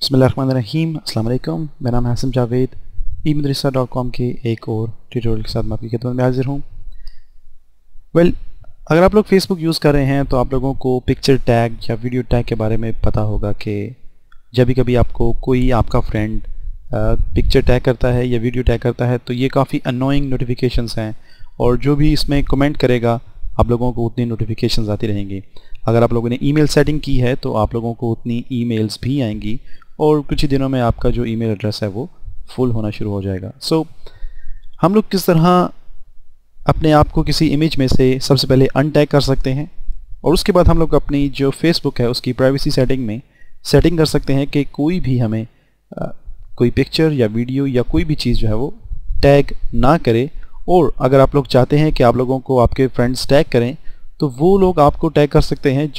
बिस्मिल्लाहिर्रहमानिर्रहीम। अस्सलाम वालेकुम। मेरा नाम है हसन जावेद। eMadrasa.com के एक और ट्यूटोरियल के साथ मैं आपकी खिदमत में हाजिर हूँ। अगर आप लोग फेसबुक यूज़ कर रहे हैं तो आप लोगों को पिक्चर टैग या वीडियो टैग के बारे में पता होगा कि जब भी कभी आपको कोई आपका फ्रेंड पिक्चर टैग करता है या वीडियो टैग करता है तो ये काफ़ी अनोइंग नोटिफिकेशंस हैं और जो भी इसमें कमेंट करेगा आप लोगों को उतनी नोटिफिकेशंस आती रहेंगी। अगर आप लोगों ने ईमेल सेटिंग की है तो आप लोगों को उतनी ईमेल्स भी आएंगी और कुछ ही दिनों में आपका जो ईमेल एड्रेस है वो फुल होना शुरू हो जाएगा। हम लोग किस तरह अपने आप को किसी इमेज में से सबसे पहले अनटैग कर सकते हैं और उसके बाद हम लोग अपनी जो फेसबुक है उसकी प्राइवेसी सेटिंग में सेटिंग कर सकते हैं कि कोई भी हमें कोई पिक्चर या वीडियो या कोई भी चीज़ जो है वो टैग ना करे। और अगर आप लोग चाहते हैं कि आप लोगों को आपके फ्रेंड्स टैग करें तो वो लोग आपको टैग कर सकते हैं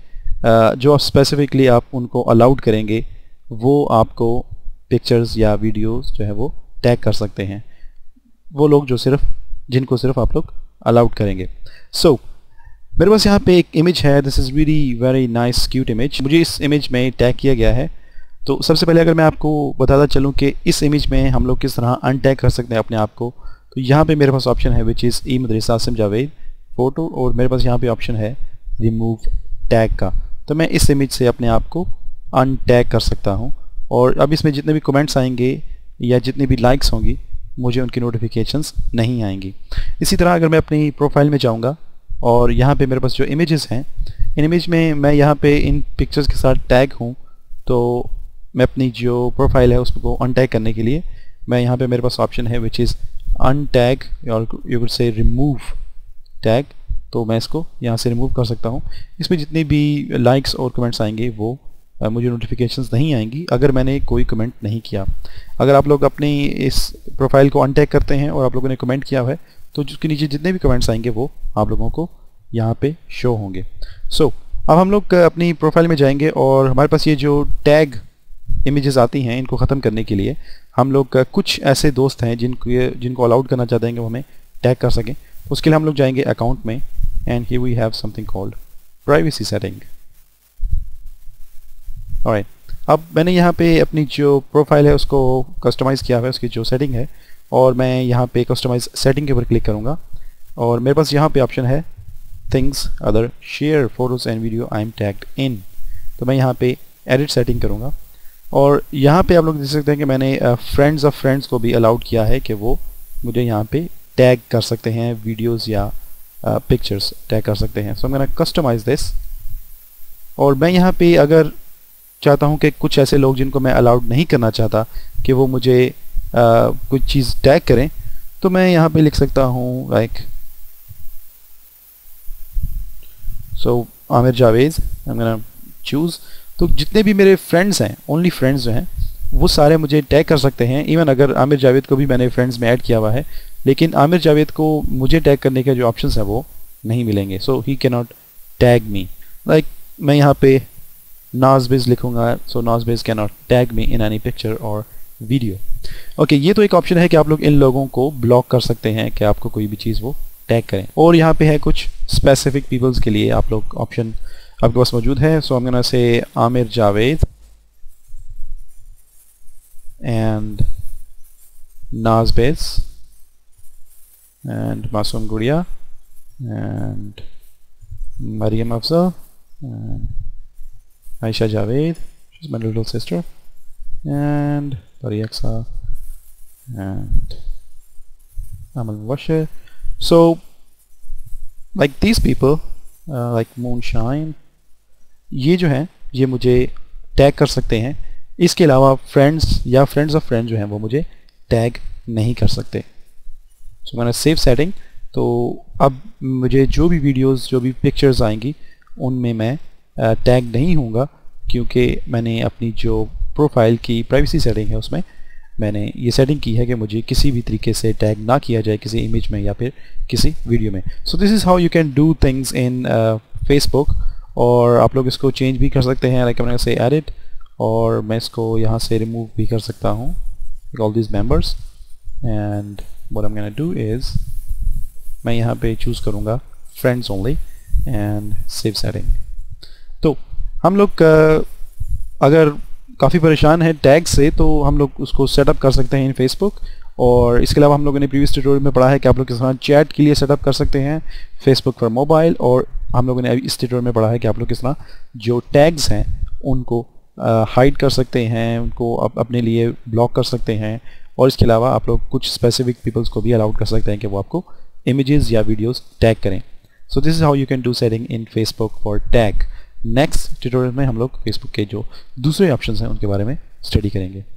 जो स्पेसिफिकली आप उनको अलाउड करेंगे, वो आपको पिक्चर्स या वीडियोस जो है वो टैग कर सकते हैं, वो लोग जिनको सिर्फ आप लोग अलाउड करेंगे। मेरे पास यहाँ पे एक इमेज है। This is really very nice cute image. मुझे इस इमेज में टैग किया गया है। तो सबसे पहले अगर मैं आपको बताता चलूँ कि इस इमेज में हम लोग किस तरह अनटैग कर सकते हैं अपने आप को, तो यहाँ पे मेरे पास ऑप्शन है which is eMadrasa Asim Javed photo और मेरे पास यहाँ पे ऑप्शन है रिमूव टैग का। तो मैं इस इमेज से अपने आप को अनटैग कर सकता हूँ और अब इसमें जितने भी कमेंट्स आएंगे या जितनी भी लाइक्स होंगी मुझे उनकी नोटिफिकेशंस नहीं आएंगी। इसी तरह अगर मैं अपनी प्रोफाइल में जाऊँगा और यहाँ पे मेरे पास जो इमेजेस हैं, इन इमेज में मैं यहाँ पे इन पिक्चर्स के साथ टैग हूँ, तो मैं अपनी जो प्रोफाइल है उसको अनटैग करने के लिए मैं यहाँ पे मेरे पास ऑप्शन है विच इज़ अनटैग और you will see remove tag. तो मैं इसको यहाँ से रिमूव कर सकता हूँ। इसमें जितने भी लाइक्स और कमेंट्स आएंगे वो मुझे नोटिफिकेशंस नहीं आएंगी अगर मैंने कोई कमेंट नहीं किया। अगर आप लोग अपनी इस प्रोफाइल को अनटैग करते हैं और आप लोगों ने कमेंट किया है तो जिसके नीचे जितने भी कमेंट्स आएंगे वो आप लोगों को यहाँ पे शो होंगे। अब हम लोग अपनी प्रोफाइल में जाएंगे और हमारे पास ये जो टैग इमेजेस आती हैं इनको ख़त्म करने के लिए हम लोग कुछ ऐसे दोस्त हैं जिनको अलाउड करना चाहते हैं कि वो हमें टैग कर सकें। उसके लिए हम लोग जाएंगे अकाउंट में and here we have something called privacy setting. Alright, अब मैंने यहाँ पे अपनी जो प्रोफाइल है उसको कस्टमाइज़ किया हुआ है, उसकी जो सेटिंग है, और मैं यहाँ पे कस्टमाइज सेटिंग के ऊपर क्लिक करूँगा और मेरे पास यहाँ पे ऑप्शन है things other share photos and video I am tagged in. तो मैं यहाँ पे एडिट सेटिंग करूँगा और यहाँ पे आप लोग देख सकते हैं कि मैंने फ्रेंड्स ऑफ फ्रेंड्स को भी अलाउड किया है कि वो मुझे यहाँ पे टैग कर सकते हैं, वीडियोस या पिक्चर्स टैग कर सकते हैं। सो मैंने कस्टमाइज दिस और मैं यहाँ पे अगर चाहता हूँ कि कुछ ऐसे लोग जिनको मैं अलाउड नहीं करना चाहता कि वो मुझे कुछ चीज़ टैग करें, तो मैं यहाँ पे लिख सकता हूँ like Aamir Javed I am gonna choose. तो जितने भी मेरे फ्रेंड्स हैं, ओनली फ्रेंड्स जो हैं, वो सारे मुझे टैग कर सकते हैं। इवन अगर आमिर जावेद को भी मैंने फ्रेंड्स में ऐड किया हुआ है लेकिन आमिर जावेद को मुझे टैग करने के जो ऑप्शंस हैं वो नहीं मिलेंगे। So he can not tag me. Like मैं यहाँ पे नाज़बिज़ लिखूँगा, so Nazbiz can not tag me in any picture और वीडियो। ओके, ये तो एक ऑप्शन है कि आप लोग इन लोगों को ब्लॉक कर सकते हैं कि आपको कोई भी चीज़ वो टैग करें। और यहाँ पे है कुछ स्पेसिफिक पीपल्स के लिए आप लोग ऑप्शन आपके पास मौजूद है। सो आई am gonna say Aamir Javed and Nazbiz and Masoom Gudiya and Maryam Afzal and Ayesha Javed, she's my little sister, and Pariaksa and Amal Washir. So like these people like Moonshine, ये जो है ये मुझे टैग कर सकते हैं। इसके अलावा फ्रेंड्स या फ्रेंड्स ऑफ फ्रेंड्स जो हैं वो मुझे टैग नहीं कर सकते। सो मैंने सेव सेटिंग। तो अब मुझे जो भी वीडियोस जो भी पिक्चर्स आएंगी उनमें मैं टैग नहीं होऊंगा क्योंकि मैंने अपनी जो प्रोफाइल की प्राइवेसी सेटिंग है उसमें मैंने ये सेटिंग की है कि मुझे किसी भी तरीके से टैग ना किया जाए किसी इमेज में या फिर किसी वीडियो में। So this is how you can do things in Facebook. और आप लोग इसको चेंज भी कर सकते हैं, लाइक मैंने से एडिट, और मैं इसको यहाँ से रिमूव भी कर सकता हूँ all this members. And what I am gonna do is मैं यहाँ पे चूज़ करूँगा friends only and save setting. तो हम लोग अगर काफ़ी परेशान है टैग से, तो हम लोग उसको सेटअप कर सकते हैं इन फेसबुक। और इसके अलावा हम लोगों ने प्रीवियस ट्यूटोरियल में पढ़ा है कि आप लोग किस तरह चैट के लिए सेटअप कर सकते हैं फेसबुक फॉर मोबाइल, और हम लोगों ने इस ट्यूटोरियल में पढ़ा है कि आप लोग किस तरह जो टैग्स हैं उनको हाइड कर सकते हैं, उनको अपने लिए ब्लॉक कर सकते हैं। और इसके अलावा आप लोग कुछ स्पेसिफिक पीपल्स को भी अलाउड कर सकते हैं कि वो आपको इमेजेस या वीडियोस टैग करें। So this is how you can do setting in Facebook for tag. Next tutorial में हम लोग फेसबुक के जो दूसरे ऑप्शंस हैं उनके बारे में स्टडी करेंगे।